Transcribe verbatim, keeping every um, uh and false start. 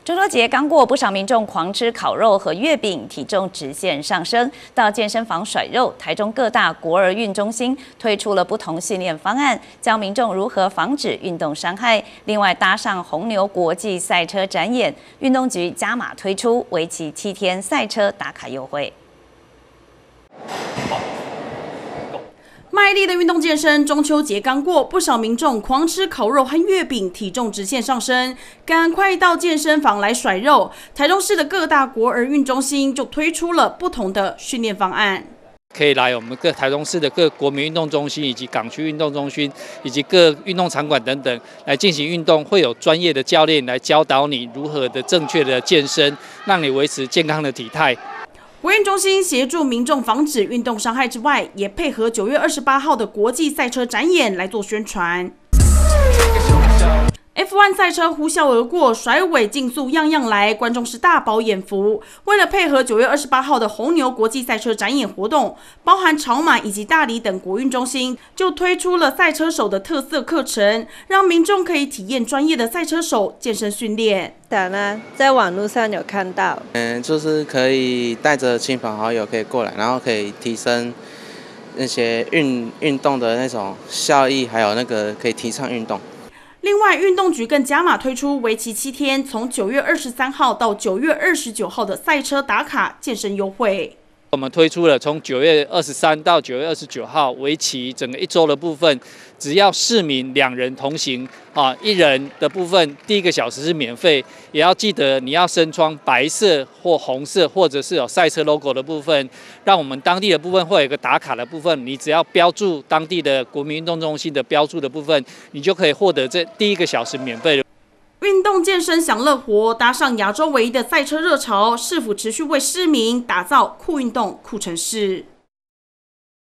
中秋节刚过，不少民众狂吃烤肉和月饼，体重直线上升。到健身房甩肉，台中各大国儿运中心推出了不同训练方案，教民众如何防止运动伤害。另外，搭上红牛国际赛车展演，运动局加码推出为期七天赛车打卡优惠。 卖力的运动健身，中秋节刚过，不少民众狂吃烤肉和月饼，体重直线上升，赶快到健身房来甩肉。台中市的各大国儿运中心就推出了不同的训练方案， 可以来我们各台中市的各国民运动中心，以及港区运动中心，以及各运动场馆等等来进行运动，会有专业的教练来教导你如何的正确的健身，让你维持健康的体态。 国运中心协助民众防止运动伤害之外，也配合九月二十八号的国际赛车展演来做宣传。F 一 赛车呼啸而过，甩尾竞速样样来，观众是大饱眼福。为了配合九月二十八号的红牛国际赛车展演活动，包含草马以及大里等国运中心就推出了赛车手的特色课程，让民众可以体验专业的赛车手健身训练。 当然，在网络上有看到， 嗯，就是可以带着亲朋好友可以过来，然后可以提升那些运运动的那种效益，还有那个可以提倡运动。 另外，运动局更加码推出为期七天，从九月二十三号到九月二十九号的赛车打卡健身优惠。 我们推出了从九月二十三到九月二十九号为期整个一周的部分，只要市民两人同行啊，一人的部分第一个小时是免费，也要记得你要身穿白色或红色，或者是有赛车 logo 的部分，让我们当地的部分会有一个打卡的部分，你只要标注当地的国民运动中心的标注的部分，你就可以获得这第一个小时免费的。 运动健身享乐活，搭上亚洲唯一的赛车热潮，市府持续为市民打造酷运动酷城市。